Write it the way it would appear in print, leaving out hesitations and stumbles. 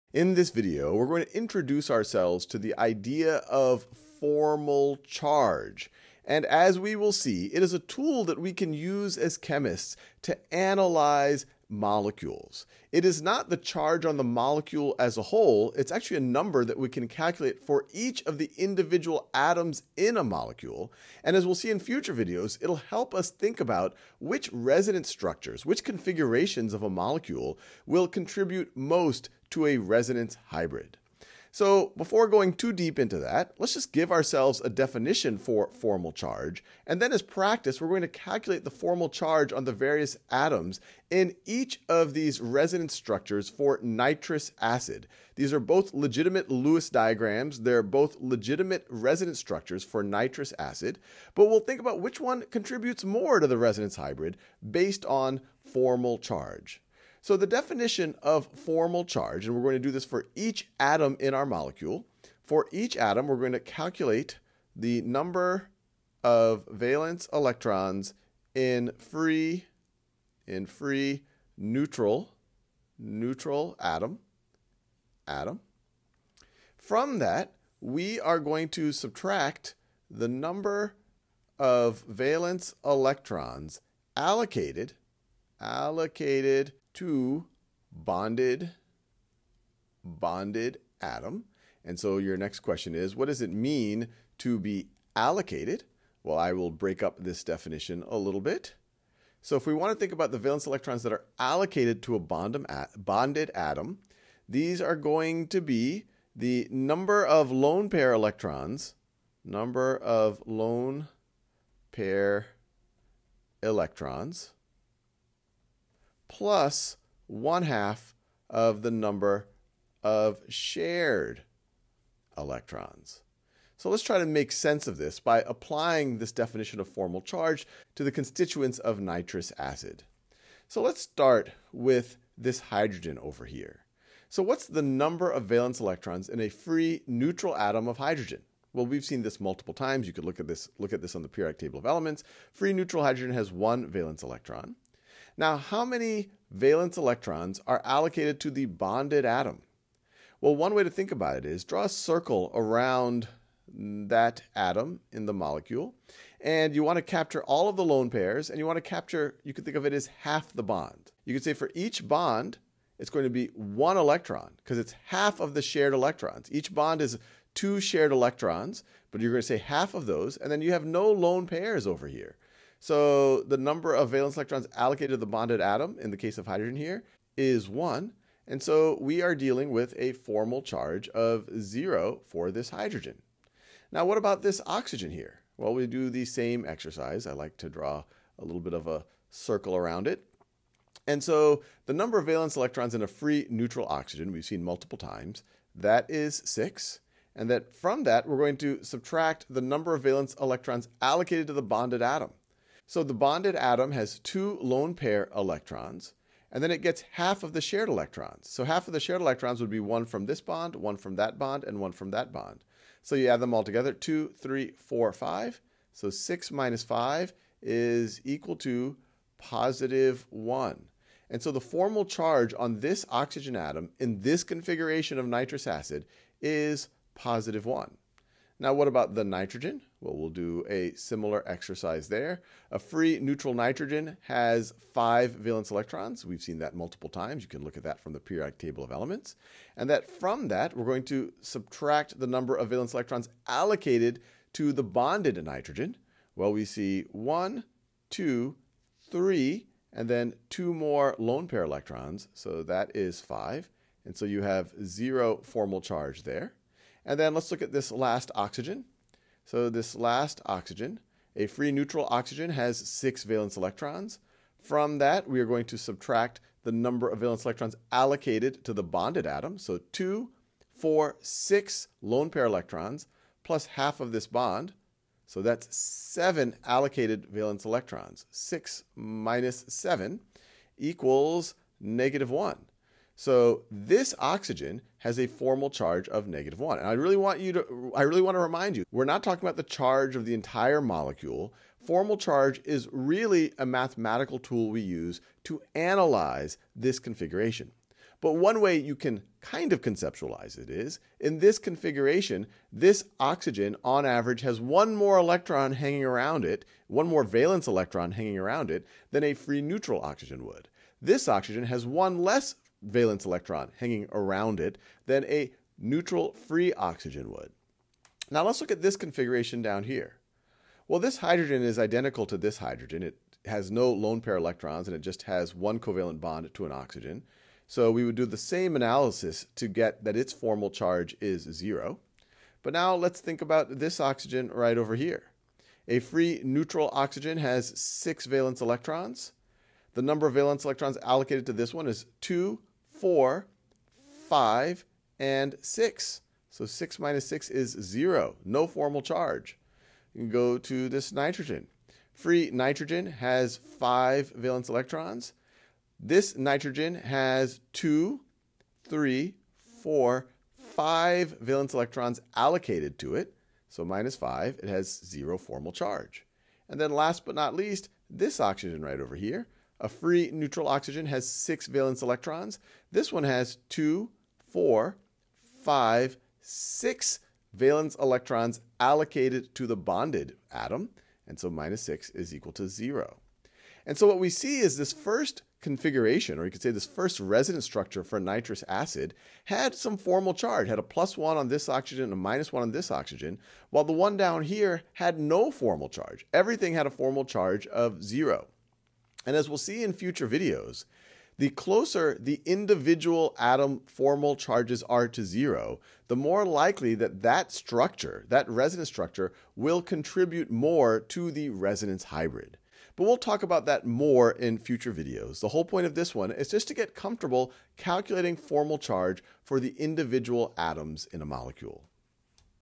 In this video, we're going to introduce ourselves to the idea of formal charge. And as we will see, it is a tool that we can use as chemists to analyze molecules. It is not the charge on the molecule as a whole, it's actually a number that we can calculate for each of the individual atoms in a molecule. And as we'll see in future videos, it'll help us think about which resonance structures, which configurations of a molecule will contribute most to a resonance hybrid. So before going too deep into that, let's just give ourselves a definition for formal charge. And then as practice, we're going to calculate the formal charge on the various atoms in each of these resonance structures for nitrous acid. These are both legitimate Lewis diagrams. They're both legitimate resonance structures for nitrous acid. But we'll think about which one contributes more to the resonance hybrid based on formal charge. So the definition of formal charge, and we're going to do this for each atom in our molecule. For each atom, we're going to calculate the number of valence electrons in free neutral atom. From that, we are going to subtract the number of valence electrons allocated to bonded atom. And so your next question is, what does it mean to be allocated? Well, I will break up this definition a little bit. So if we want to think about the valence electrons that are allocated to a bonded atom, these are going to be the number of lone pair electrons, plus 1/2 of the number of shared electrons. So let's try to make sense of this by applying this definition of formal charge to the constituents of nitrous acid. So let's start with this hydrogen over here. So what's the number of valence electrons in a free neutral atom of hydrogen? Well, we've seen this multiple times. You could look at this on the periodic table of elements. Free neutral hydrogen has 1 valence electron. Now, how many valence electrons are allocated to the bonded atom? Well, one way to think about it is draw a circle around that atom in the molecule, and you want to capture all of the lone pairs, and you want to capture, you could think of it as half the bond. You could say for each bond, it's going to be 1 electron, because it's half of the shared electrons. Each bond is 2 shared electrons, but you're going to say half of those, and then you have no lone pairs over here. So the number of valence electrons allocated to the bonded atom, in the case of hydrogen here, is 1. And so we are dealing with a formal charge of 0 for this hydrogen. Now what about this oxygen here? Well, we do the same exercise. I like to draw a little bit of a circle around it. And so the number of valence electrons in a free neutral oxygen, we've seen multiple times, that is 6. And that from that, we're going to subtract the number of valence electrons allocated to the bonded atom. So the bonded atom has 2 lone pair electrons, and then it gets half of the shared electrons. So half of the shared electrons would be 1 from this bond, 1 from that bond, and 1 from that bond. So you add them all together, 2, 3, 4, 5. So 6 minus 5 is equal to +1. And so the formal charge on this oxygen atom in this configuration of nitrous acid is +1. Now what about the nitrogen? Well, we'll do a similar exercise there. A free neutral nitrogen has 5 valence electrons. We've seen that multiple times. You can look at that from the periodic table of elements. And that from that, we're going to subtract the number of valence electrons allocated to the bonded nitrogen. Well, we see 1, 2, 3, and then 2 more lone pair electrons. So that is 5. And so you have 0 formal charge there. And then let's look at this last oxygen. So this last oxygen, a free neutral oxygen, has 6 valence electrons. From that, we are going to subtract the number of valence electrons allocated to the bonded atom. So 2, 4, 6 lone pair electrons plus half of this bond. So that's 7 allocated valence electrons. 6 minus 7 equals -1. So this oxygen has a formal charge of -1. And I really want to remind you, we're not talking about the charge of the entire molecule. Formal charge is really a mathematical tool we use to analyze this configuration. But one way you can kind of conceptualize it is, in this configuration, this oxygen on average has one more electron hanging around it, one more valence electron hanging around it, than a free neutral oxygen would. This oxygen has one less valence electron hanging around it than a neutral free oxygen would. Now let's look at this configuration down here. Well, this hydrogen is identical to this hydrogen. It has no lone pair electrons, and it just has one covalent bond to an oxygen. So we would do the same analysis to get that its formal charge is 0. But now let's think about this oxygen right over here. A free neutral oxygen has 6 valence electrons. The number of valence electrons allocated to this one is 2, 4, 5, and 6. So 6 minus 6 is 0, no formal charge. You can go to this nitrogen. Free nitrogen has 5 valence electrons. This nitrogen has 2, 3, 4, 5 valence electrons allocated to it. So minus 5, it has 0 formal charge. And then last but not least, this oxygen right over here. A free neutral oxygen has 6 valence electrons. This one has 2, 4, 5, 6 valence electrons allocated to the bonded atom. And so minus 6 is equal to 0. And so what we see is this first configuration, or you could say this first resonance structure for nitrous acid, had some formal charge, had a +1 on this oxygen and a -1 on this oxygen, while the one down here had no formal charge. Everything had a formal charge of 0. And as we'll see in future videos, the closer the individual atom formal charges are to 0, the more likely that that structure, that resonance structure, will contribute more to the resonance hybrid. But we'll talk about that more in future videos. The whole point of this one is just to get comfortable calculating formal charge for the individual atoms in a molecule.